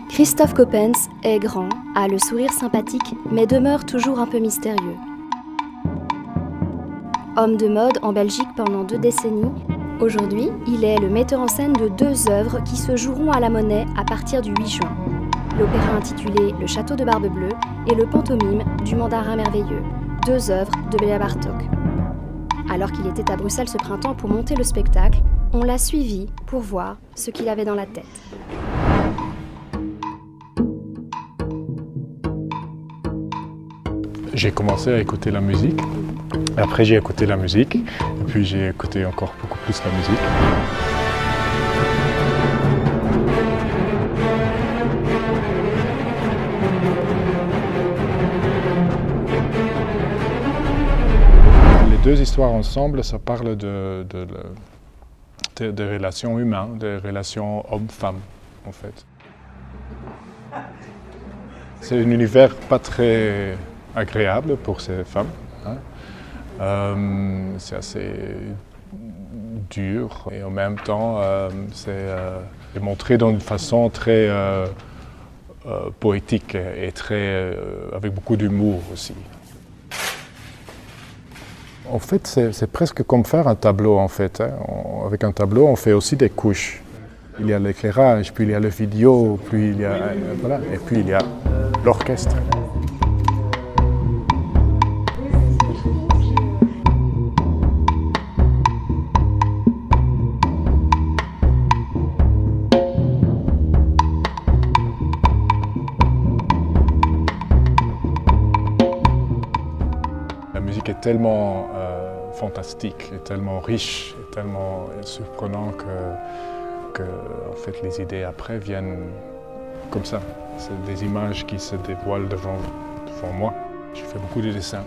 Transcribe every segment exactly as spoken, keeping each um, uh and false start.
Christophe Coppens est grand, a le sourire sympathique, mais demeure toujours un peu mystérieux. Homme de mode en Belgique pendant deux décennies, aujourd'hui, il est le metteur en scène de deux œuvres qui se joueront à la Monnaie à partir du huit juin. L'opéra intitulé Le Château de Barbe-Bleue et le pantomime du Mandarin merveilleux, deux œuvres de Béla Bartók. Alors qu'il était à Bruxelles ce printemps pour monter le spectacle, on l'a suivi pour voir ce qu'il avait dans la tête. J'ai commencé à écouter la musique, après j'ai écouté la musique, et puis j'ai écouté encore beaucoup plus la musique. Les deux histoires ensemble, ça parle de, de, de, de, de relations humaines, de relations homme-femme en fait. C'est un univers pas très agréable pour ces femmes. Hein. Euh, c'est assez dur et en même temps euh, c'est euh, montré d'une façon très euh, euh, poétique et très, euh, avec beaucoup d'humour aussi. En fait, c'est presque comme faire un tableau en fait. Hein. On, avec un tableau, on fait aussi des couches. Il y a l'éclairage, puis il y a le vidéo, puis il y a, euh, voilà, et puis il y a l'orchestre. La musique est tellement euh, fantastique, et tellement riche, et tellement surprenant que, que en fait, les idées après viennent comme ça. C'est des images qui se dévoilent devant, devant moi. Je fais beaucoup de dessins.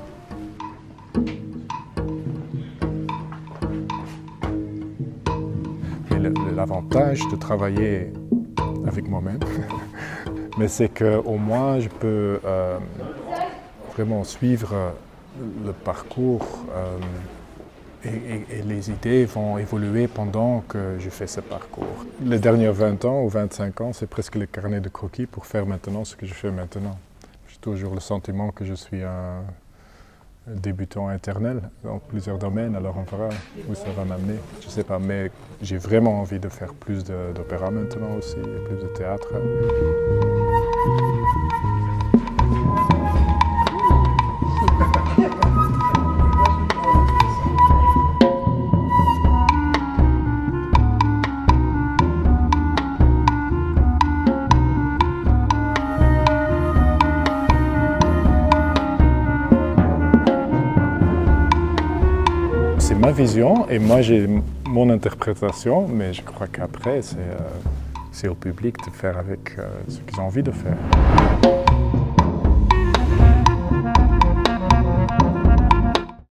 L'avantage de travailler avec moi-même, mais c'est qu'au moins je peux euh, vraiment suivre le parcours euh, et, et, et les idées vont évoluer pendant que je fais ce parcours. Les derniers vingt ans ou vingt-cinq ans, c'est presque le carnet de croquis pour faire maintenant ce que je fais maintenant. J'ai toujours le sentiment que je suis un débutant éternel dans plusieurs domaines, alors on verra où ça va m'amener. Je ne sais pas, mais j'ai vraiment envie de faire plus d'opéra maintenant aussi, et plus de théâtre. C'est ma vision et moi j'ai mon interprétation, mais je crois qu'après c'est euh, au public de faire avec euh, ce qu'ils ont envie de faire.